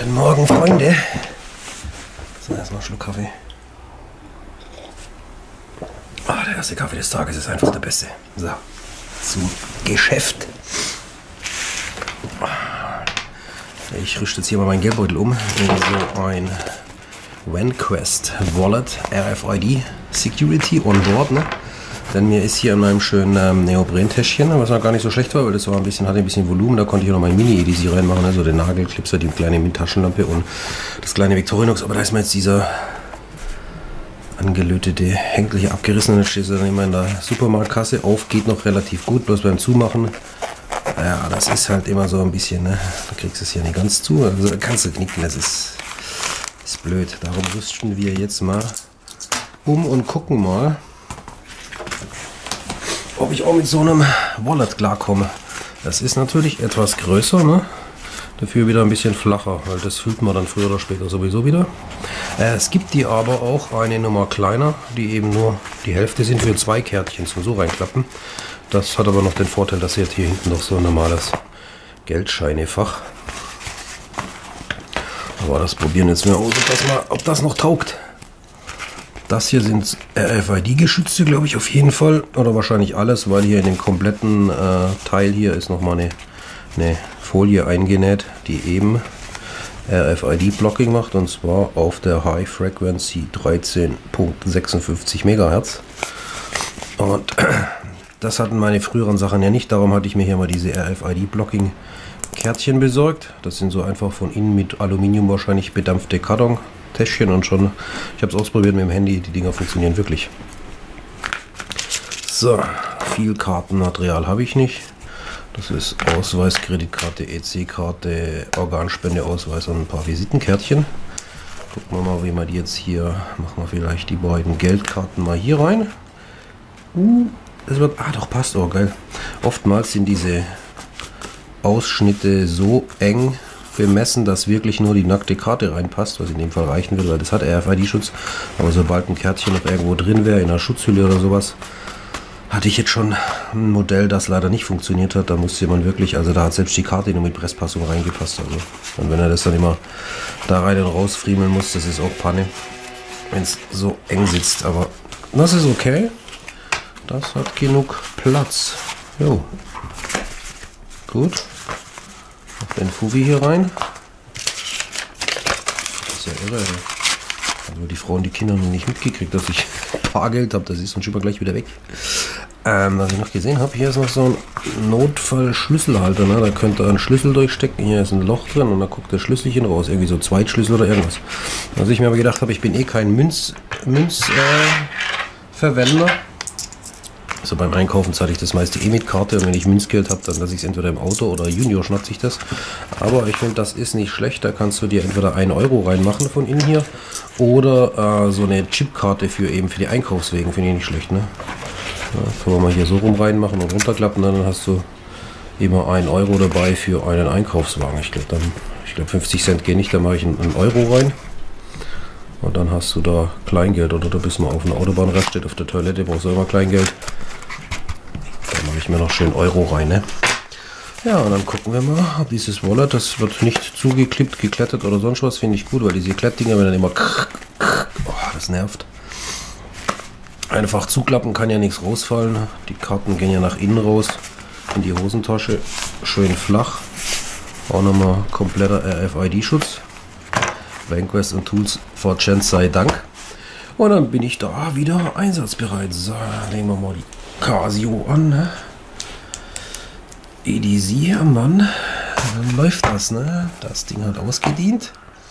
Guten Morgen, Freunde. So, erstmal einen Schluck Kaffee. Der erste Kaffee des Tages ist einfach der beste. So, zum Geschäft. Ich rüste jetzt hier mal meinen Geldbeutel um in so ein OneQuest Wallet RFID Security on Board, ne? Denn mir ist hier in meinem schönen Neopren-Täschchen, was noch gar nicht so hatte ein bisschen Volumen, da konnte ich auch noch mein Mini-EDC reinmachen, also den Nagelklipser, die kleine Taschenlampe und das kleine Victorinox, aber da ist mir jetzt dieser angelötete Henkel hier abgerissen, dann steht er dann immer in der Supermarktkasse auf, geht noch relativ gut, bloß beim Zumachen, ja, das ist halt immer so ein bisschen, ne? Da kriegst du es hier nicht ganz zu, also kannst du knicken, das ist blöd, darum rüsten wir jetzt mal um und gucken mal, ob ich auch mit so einem Wallet klarkomme. Das ist natürlich etwas größer, ne? Dafür wieder ein bisschen flacher, weil das fühlt man dann früher oder später sowieso wieder. Es gibt die aber auch eine Nummer kleiner, die eben nur die Hälfte sind für 2 Kärtchen zum so reinklappen. Das hat aber noch den Vorteil, dass jetzt hier hinten noch so ein normales Geldscheinefach. Aber das probieren jetzt mal aus, ob das noch taugt. Das hier sind RFID-Geschützte, glaube ich, auf jeden Fall. Oder wahrscheinlich alles, weil hier in dem kompletten Teil hier ist nochmal eine Folie eingenäht, die eben RFID-Blocking macht. Und zwar auf der High Frequency 13.56 MHz. Und das hatten meine früheren Sachen ja nicht. Darum hatte ich mir hier mal diese RFID-Blocking-Kärtchen besorgt. Das sind so einfach von innen mit Aluminium wahrscheinlich bedampfte Karton-Täschchen und schon, ich habe es ausprobiert mit dem Handy, die Dinger funktionieren wirklich. So, viel Kartenmaterial habe ich nicht. Das ist Ausweis, Kreditkarte, EC-Karte, Organspendeausweis und ein paar Visitenkärtchen. Gucken wir mal, wie wir die jetzt hier, machen wir vielleicht die beiden Geldkarten mal hier rein. Das wird, doch passt, oh geil. Oftmals sind diese Ausschnitte so eng bemessen, dass wirklich nur die nackte Karte reinpasst, was in dem Fall reichen würde, weil das hat RFID-Schutz. Aber sobald ein Kärtchen noch irgendwo drin wäre, in einer Schutzhülle oder sowas, hatte ich jetzt schon ein Modell, das leider nicht funktioniert hat. Da musste man wirklich, also da hat selbst die Karte nur mit Presspassung reingepasst. Also, und wenn er das dann immer da rein und raus friemeln muss, das ist auch Panne, wenn es so eng sitzt. Aber das ist okay. Das hat genug Platz. Jo. Gut. Noch den Fuvi hier rein. Das ist ja irre. Also die Frauen, die Kinder noch nicht mitgekriegt, dass ich Fahrgeld habe. Das ist schon mal gleich wieder weg. Was ich noch gesehen habe, hier ist noch so ein Notfall-Schlüsselhalter. Ne? Da könnt ihr einen Schlüssel durchstecken. Hier ist ein Loch drin und da guckt das Schlüsselchen raus. Irgendwie so Zweitschlüssel oder irgendwas. Also ich mir aber gedacht habe, ich bin eh kein Münzverwender. Also beim Einkaufen zahle ich das meiste eh mit Karte und wenn ich Münzgeld habe, dann lasse ich es entweder im Auto oder Junior schnappt sich das. Aber ich finde, das ist nicht schlecht. Da kannst du dir entweder 1 Euro reinmachen von innen hier oder so eine Chipkarte für die Einkaufswegen, finde ich nicht schlecht. Ne? Ja, können wir mal hier so rum reinmachen und runterklappen, dann hast du immer 1 Euro dabei für einen Einkaufswagen. Ich glaube 50 Cent gehen nicht, da mache ich einen Euro rein. Und dann hast du da Kleingeld oder du bist mal auf einer Autobahnraststätte auf der Toilette, brauchst du immer Kleingeld. Da mache ich mir noch schön Euro rein, ne? Ja, und dann gucken wir mal, ob dieses Wallet, das wird nicht zugeklippt, geklettert oder sonst was, finde ich gut, weil diese Klettdinger, wenn dann immer das nervt. Einfach zuklappen, kann ja nichts rausfallen. Die Karten gehen ja nach innen raus in die Hosentasche, schön flach. Auch nochmal kompletter RFID-Schutz. OneQuest und Tools for Chance sei Dank. Und dann bin ich da wieder einsatzbereit. So, legen wir mal die Casio an. Ne? EDC am Mann. Dann läuft das, ne? Das Ding hat ausgedient.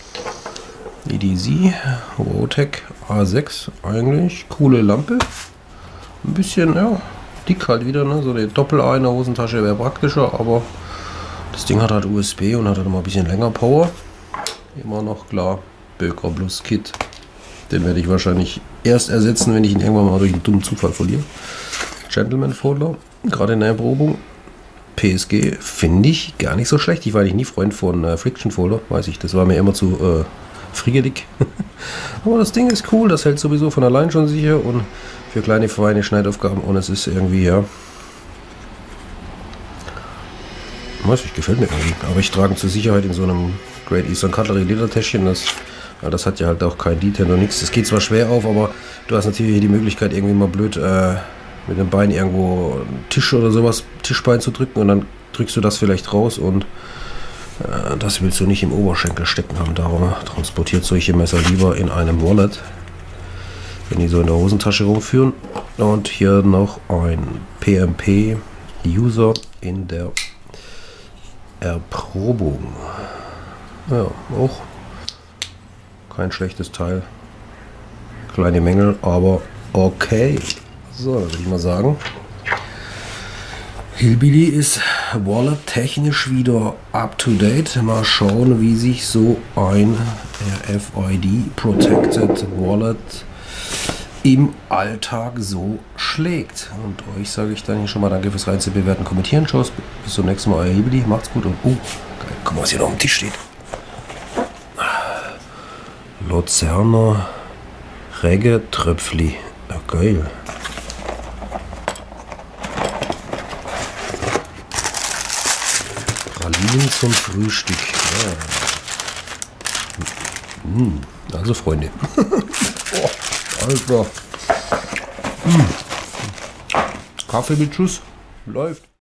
EDC, Rotec A6, eigentlich coole Lampe. Ein bisschen, ja, dick halt wieder, ne? So eine Doppel-A in der Hosentasche wäre praktischer, aber das Ding hat halt USB und hat halt noch mal ein bisschen länger Power. Immer noch klar, Böker Plus Kit. Den werde ich wahrscheinlich erst ersetzen, wenn ich ihn irgendwann mal durch einen dummen Zufall verliere. Gentleman Folder, gerade in der Erprobung. PSG finde ich gar nicht so schlecht. Ich war eigentlich nie Freund von Friction Folder, weiß ich. Das war mir immer zu friegelig. Aber das Ding ist cool, das hält sowieso von allein schon sicher und für kleine feine Schneidaufgaben und es ist irgendwie, ja, Weiß ich, gefällt mir irgendwie. Aber ich trage zur Sicherheit in so einem Great Eastern Cutlery Ledertäschchen. Das hat ja halt auch kein Detail und nichts. Das geht zwar schwer auf, aber du hast natürlich hier die Möglichkeit, irgendwie mal blöd mit dem Bein irgendwo einen Tisch oder sowas, Tischbein zu drücken und dann drückst du das vielleicht raus und das willst du nicht im Oberschenkel stecken haben. Darum transportiert solche Messer lieber in einem Wallet, wenn die so in der Hosentasche rumführen. Und hier noch ein PMP User in der Erprobung. Ja, auch kein schlechtes Teil. Kleine Mängel, aber okay. So, dann würde ich mal sagen, Hillbilly ist Wallet technisch wieder up to date. Mal schauen, wie sich so ein RFID Protected Wallet im Alltag so schlägt. Und euch sage ich dann hier schon mal danke fürs Rein bewerten, kommentieren. Tschüss, bis zum nächsten Mal, euer Hillbilly. Macht's gut und geil, guck mal, was hier noch am Tisch steht. Luzerner Regge Tröpfli. Ja, geil. Pralinen zum Frühstück. Ja. Also Freunde. Oh, Alter. Kaffee mit Schuss. Läuft.